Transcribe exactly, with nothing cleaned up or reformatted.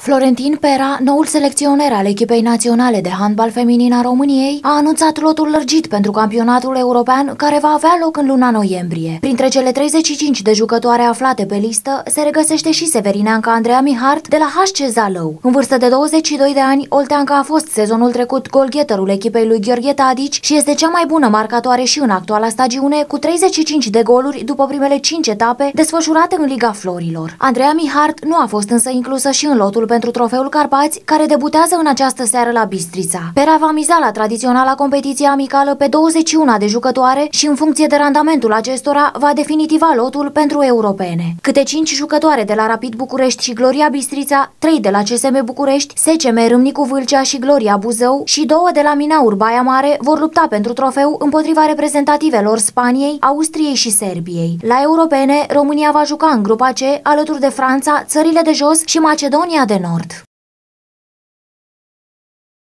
Florentin Pera, noul selecționer al echipei naționale de handbal feminin a României, a anunțat lotul lărgit pentru campionatul european care va avea loc în luna noiembrie. Printre cele treizeci și cinci de jucătoare aflate pe listă se regăsește și severineanca Andreea Mihart de la H C Zalău. În vârstă de douăzeci și doi de ani, olteanca a fost sezonul trecut goalgetterul echipei lui Gheorghe Tadici și este cea mai bună marcatoare și în actuala stagiune, cu treizeci și cinci de goluri după primele cinci etape desfășurate în Liga Florilor. Andreea Mihart nu a fost însă inclusă și în lotul pentru Trofeul Carpați, care debutează în această seară la Bistrița. Pera va miza la tradiționala competiție amicală pe douăzeci și unu de jucătoare și în funcție de randamentul acestora va definitiva lotul pentru europene. Câte cinci jucătoare de la Rapid București și Gloria Bistrița, trei de la C S M București, S C M Râmnicu Vâlcea și Gloria Buzău și două de la Minaur Baia Mare vor lupta pentru trofeu împotriva reprezentativelor Spaniei, Austriei și Serbiei. La europene, România va juca în grupa C alături de Franța, țările de jos și Macedonia de Nord.